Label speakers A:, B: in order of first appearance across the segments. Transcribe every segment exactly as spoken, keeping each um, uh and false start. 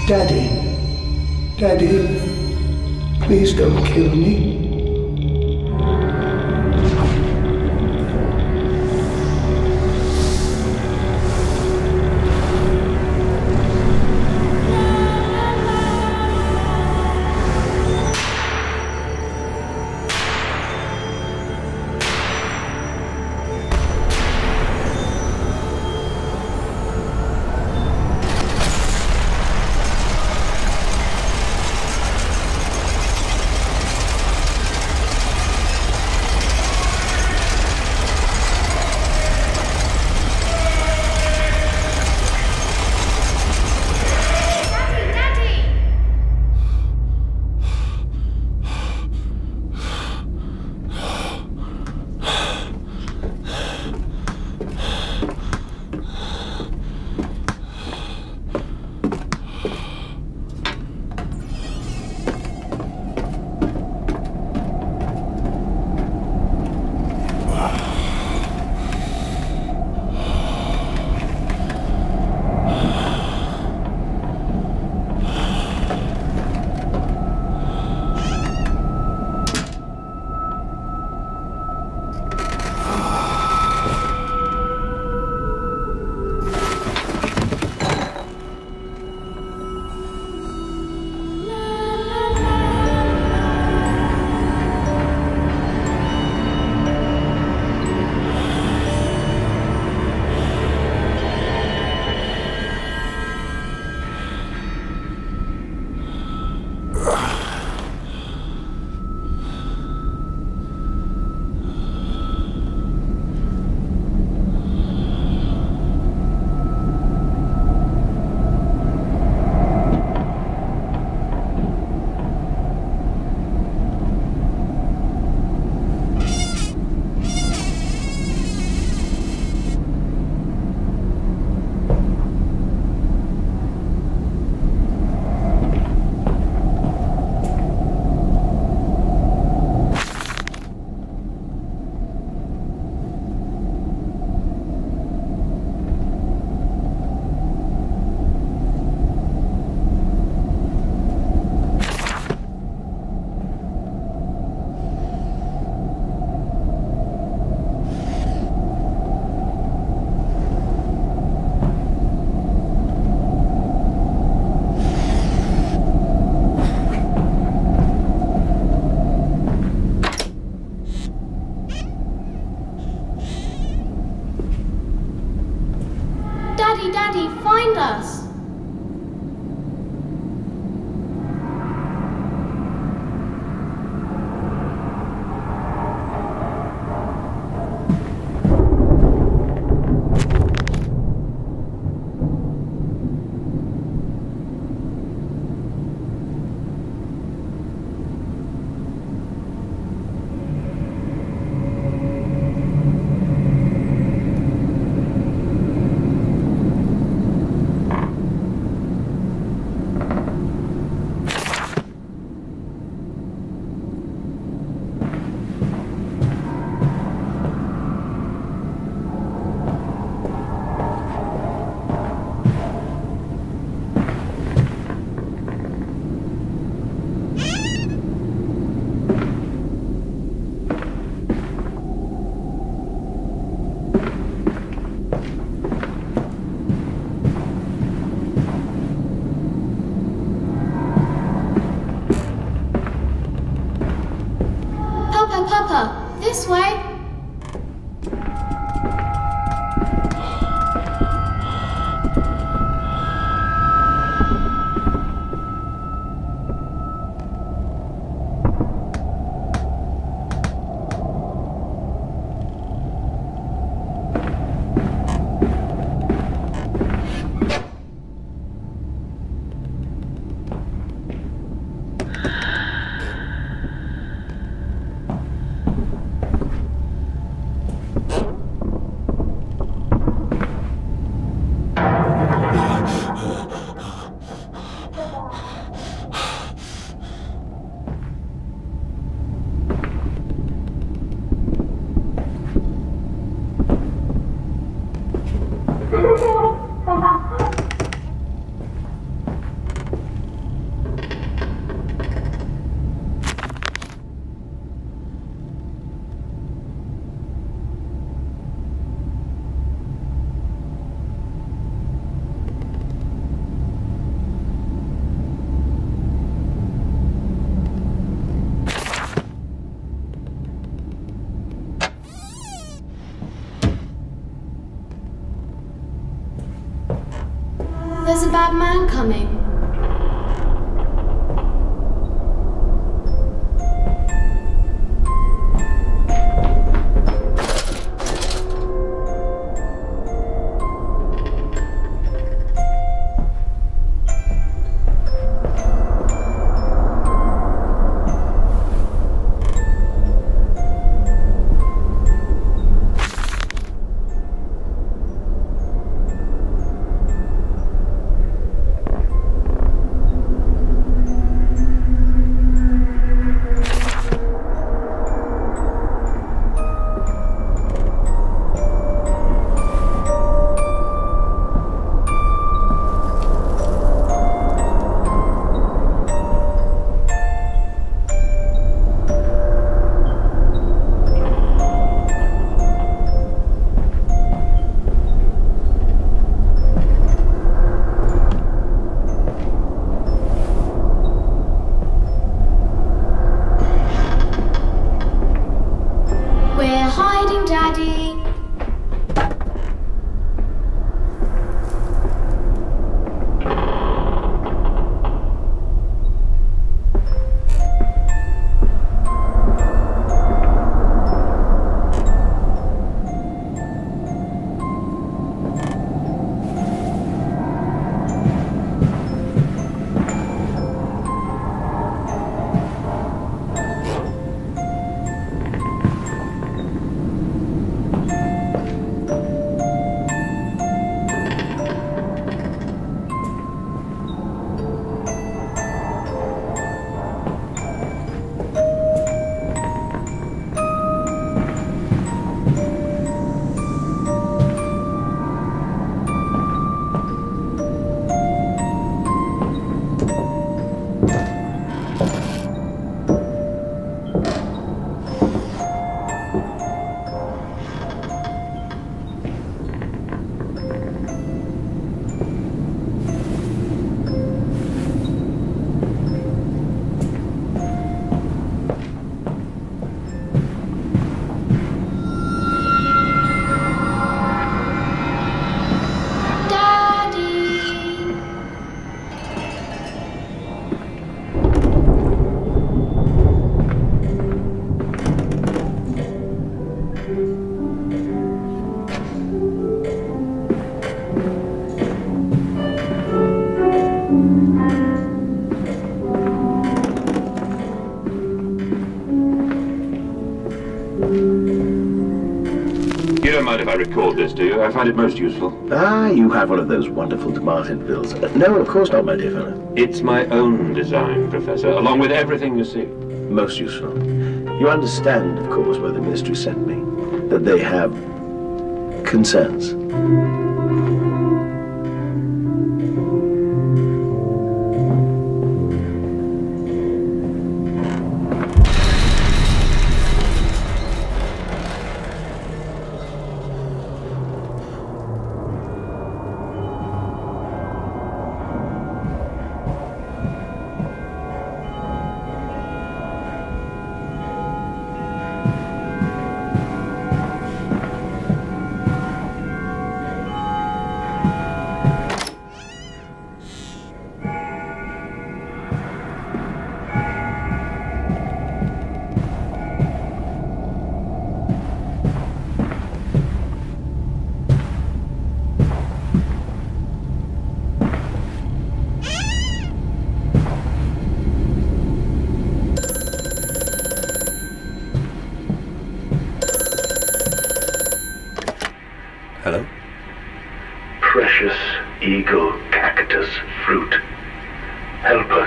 A: Daddy. Daddy. Please don't kill me.
B: Daddy, Daddy, find us! Papa, Papa, this way! There's a bad man coming.
C: You don't mind if I record this, do you? I find it most useful.
D: Ah, you have one of those wonderful De Martinvilles. Uh, no, of course not, my dear fellow.
C: It's my own design, Professor, along with everything you see.
D: Most useful. You understand, of course, why the Ministry sent me. That they have concerns. Hello?
E: Precious eagle cactus fruit. Help us.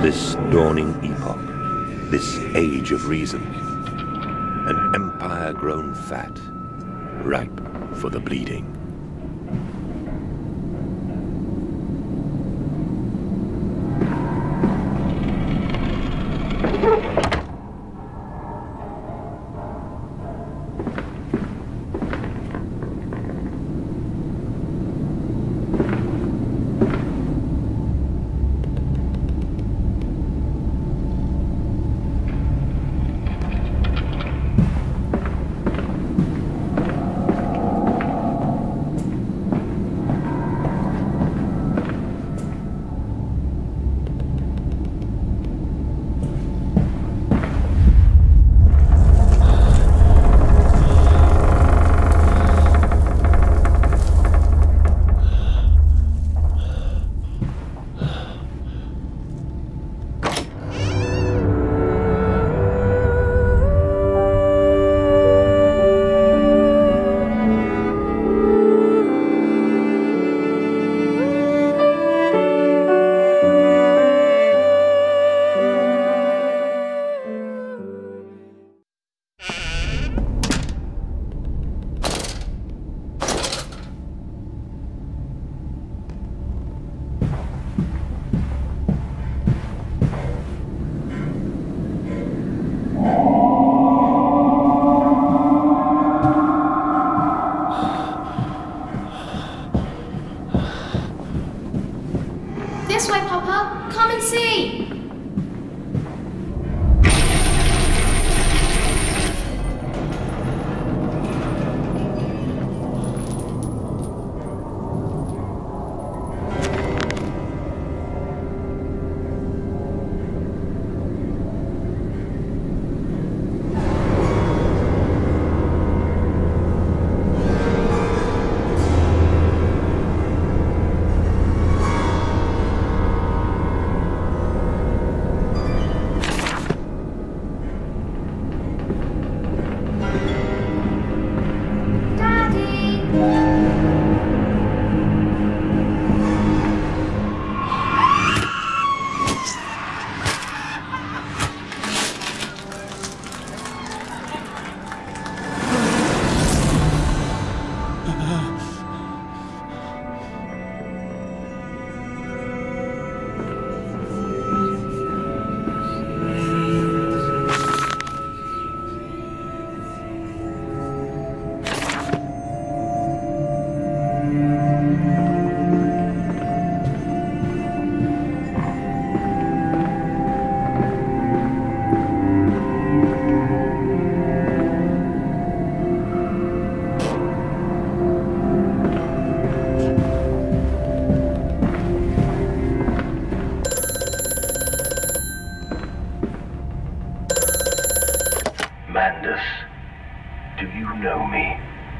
F: This dawning epoch, this age of reason, an empire grown fat, ripe for the bleeding.
B: This way, Papa. Come and see.
E: Mandus, do you know me?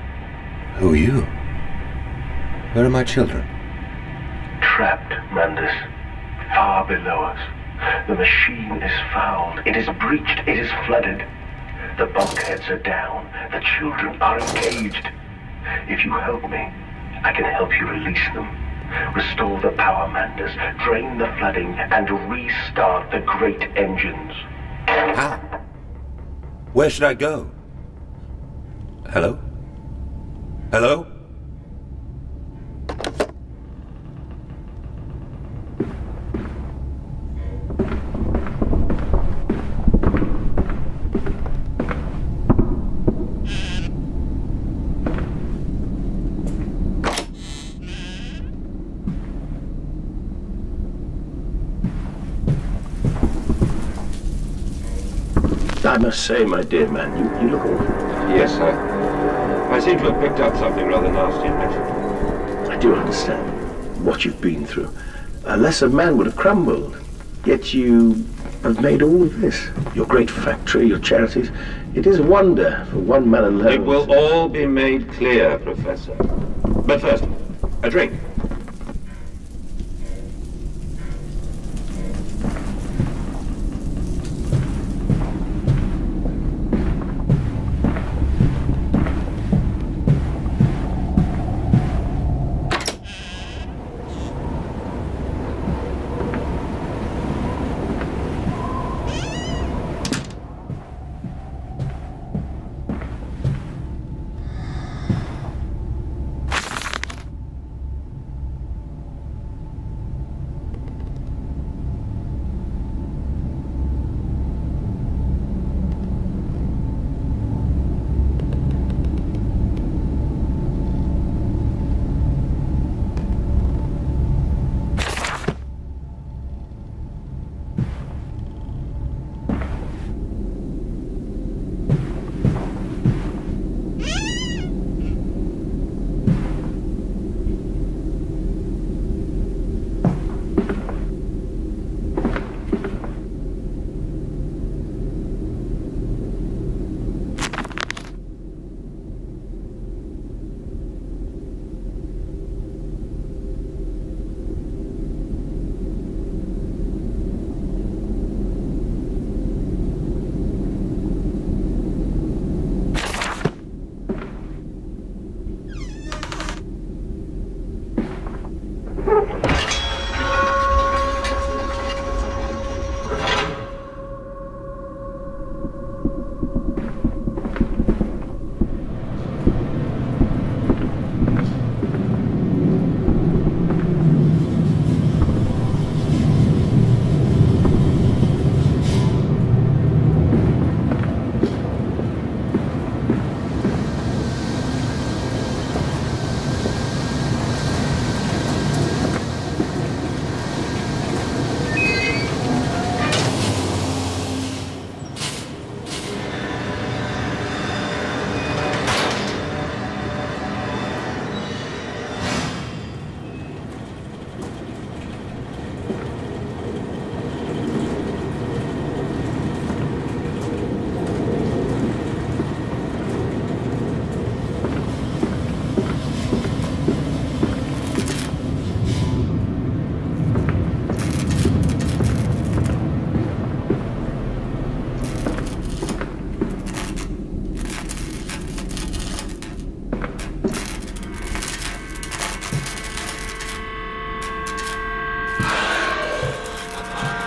F: Who are you? Where are my children?
E: Trapped, Mandus. Far below us. The machine is fouled. It is breached. It is flooded. The bulkheads are down. The children are engaged. If you help me, I can help you release them. Restore the power, Mandus. Drain the flooding and restart the great engines.
F: How? Where should I go? Hello? Hello?
D: I must say, my dear man, you, you look awful.
C: Yes, sir. I seem to have picked up something rather nasty in Mexico.
D: I do understand what you've been through. A lesser man would have crumbled. Yet you have made all of this. Your great factory, your charities. It is a wonder for one man alone.
C: It will all be made clear, Professor. But first, a drink.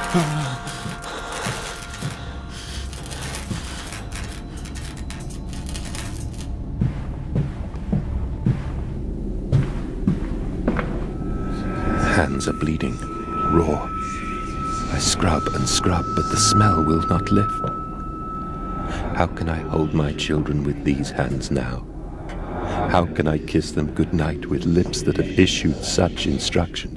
F: Hands are bleeding, raw. I scrub and scrub, but the smell will not lift. How can I hold my children with these hands now? How can I kiss them goodnight with lips that have issued such instruction?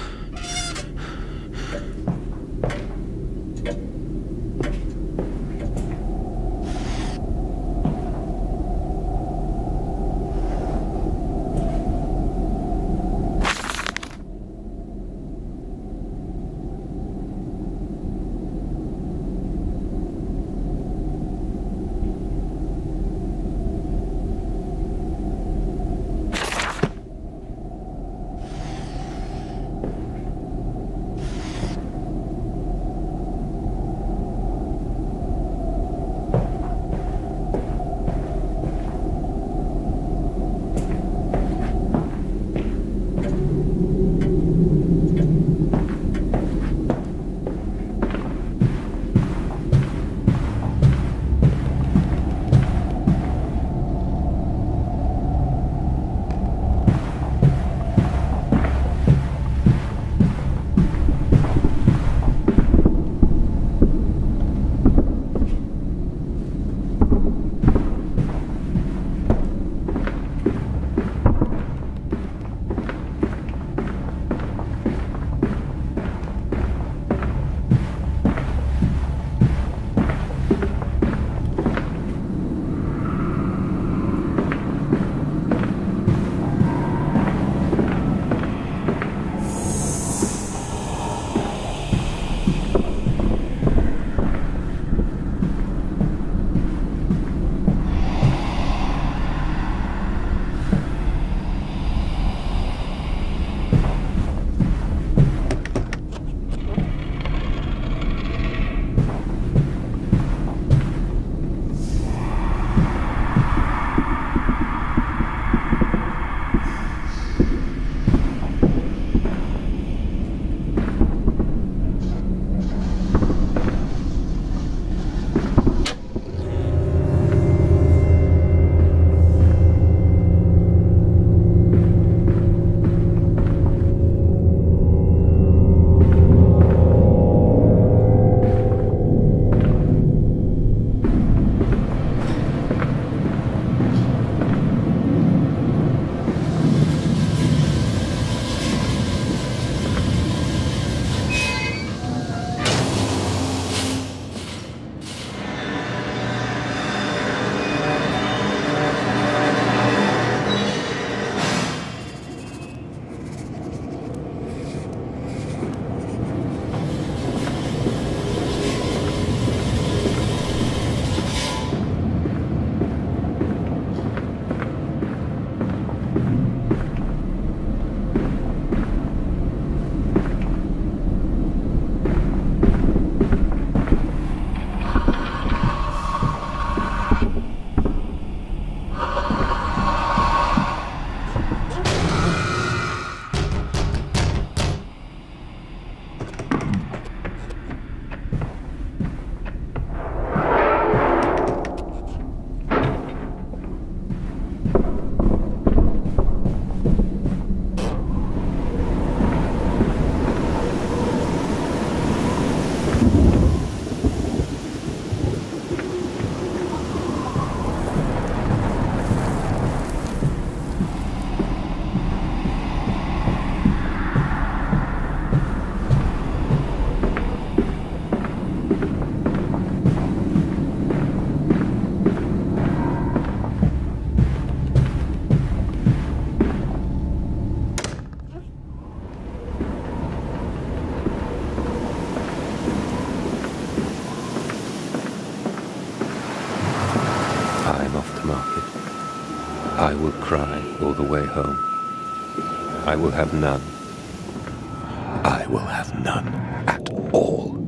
F: I will cry all the way home. I will have none. I will have none at all.